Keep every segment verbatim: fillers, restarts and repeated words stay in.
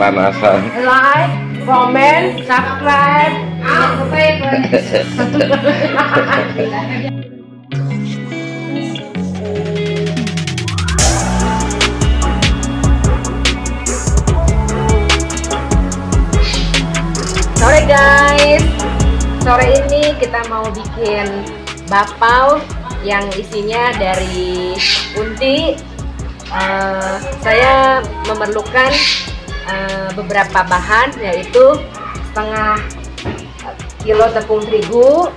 kepanasan. Like, comment, subscribe, Sore guys, sore ini kita mau bikin bakpao yang isinya dari unti. Uh, saya memerlukan uh, beberapa bahan, yaitu setengah kilo tepung terigu,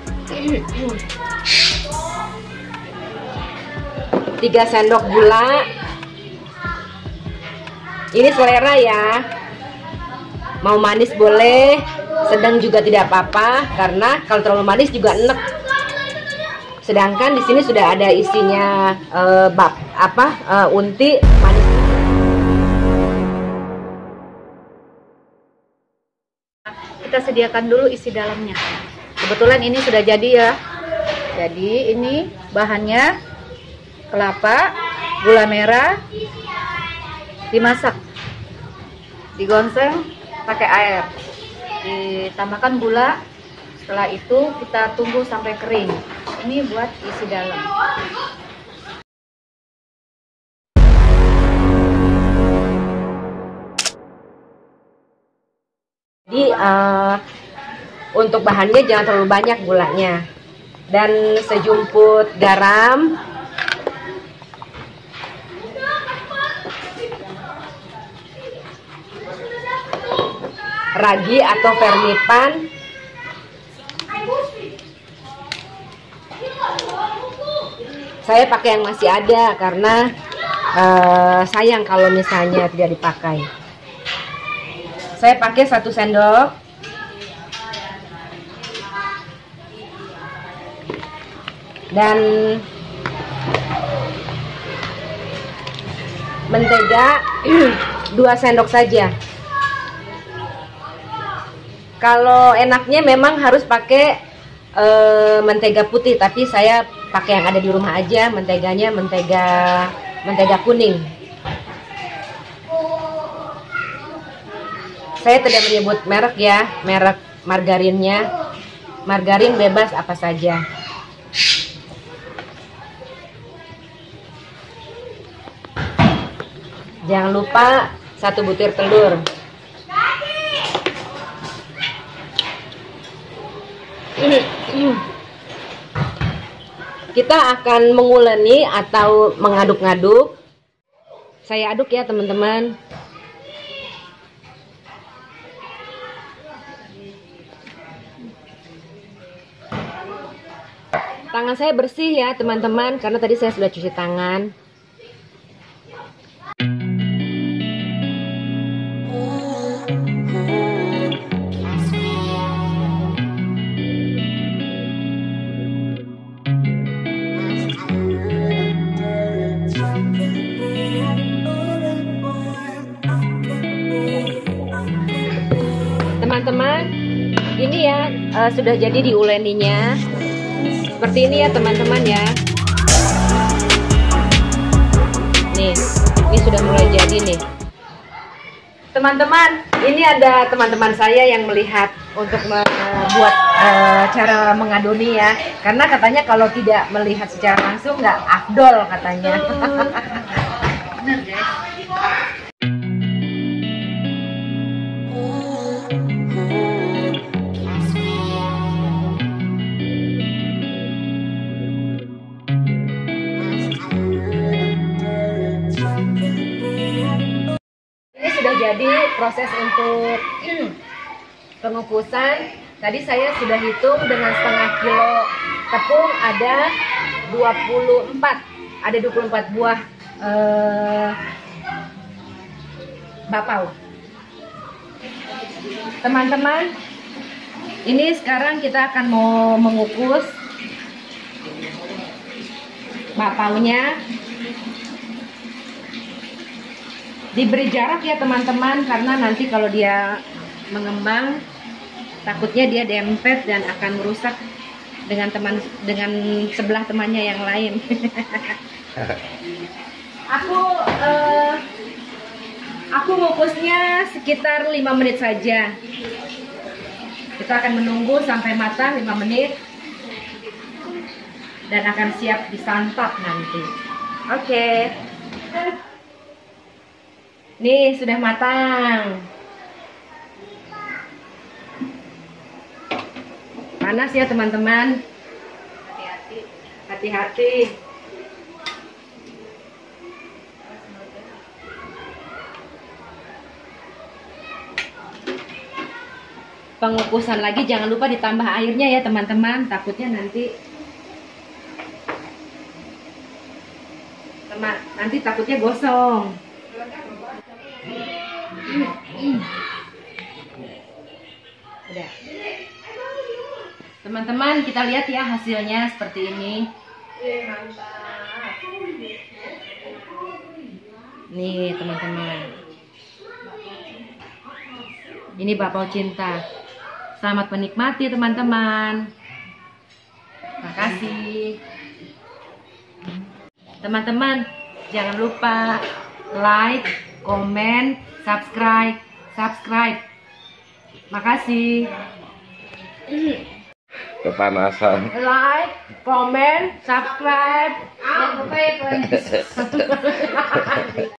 tiga sendok gula. Ini selera ya, mau manis boleh, sedang juga tidak apa-apa, karena kalau terlalu manis juga enek. Sedangkan di sini sudah ada isinya uh, bab apa uh, unti manis. Kita sediakan dulu isi dalamnya. Kebetulan ini sudah jadi ya. Jadi ini bahannya kelapa, gula merah, dimasak, digonseng pakai air, ditambahkan gula. Setelah itu kita tunggu sampai kering. Ini buat isi dalam. Jadi uh, untuk bahannya jangan terlalu banyak gulanya, dan sejumput garam, ragi atau vermipan, saya pakai yang masih ada karena uh, sayang kalau misalnya tidak dipakai. Saya pakai satu sendok. Dan mentega dua sendok saja. Kalau enaknya memang harus pakai uh, mentega putih, tapi saya pakai yang ada di rumah aja, menteganya mentega mentega kuning. Saya tidak menyebut merek ya, merek margarinnya. Margarin bebas apa saja. Jangan lupa satu butir telur. Kita akan menguleni atau mengaduk-ngaduk. Saya aduk ya teman-teman. Tangan saya bersih ya teman-teman, karena tadi saya sudah cuci tangan. Teman-teman, ini ya uh, sudah jadi diuleninya. Seperti ini ya teman-teman ya. Nih, ini sudah mulai jadi nih. Teman-teman, ini ada teman-teman saya yang melihat untuk membuat uh, cara mengadoni ya. Karena katanya kalau tidak melihat secara langsung nggak afdol katanya. Bener guys. Jadi proses untuk pengukusan tadi saya sudah hitung dengan setengah kilo tepung ada dua puluh empat ada dua puluh empat buah eh, bakpao. Teman-teman, ini sekarang kita akan mau mengukus bakpaonya. Diberi jarak ya teman-teman, karena nanti kalau dia mengembang takutnya dia dempet dan akan merusak dengan teman dengan sebelah temannya yang lain. Aku uh, Aku ngukusnya sekitar lima menit saja. Kita akan menunggu sampai matang lima menit dan akan siap disantap nanti. Oke. Nih sudah matang. Panas ya teman-teman. Hati-hati. Hati-hati. Pengukusan lagi, jangan lupa ditambah airnya ya teman-teman, takutnya nanti teman nanti takutnya gosong. Udah. Teman-teman, kita lihat ya hasilnya seperti ini. Nih teman-teman, ini bakpao cinta. Selamat menikmati teman-teman. Makasih. Teman-teman, jangan lupa like, komen, subscribe, subscribe. Makasih. Kepanasan. Like, comment, subscribe. Ah, lupa ya,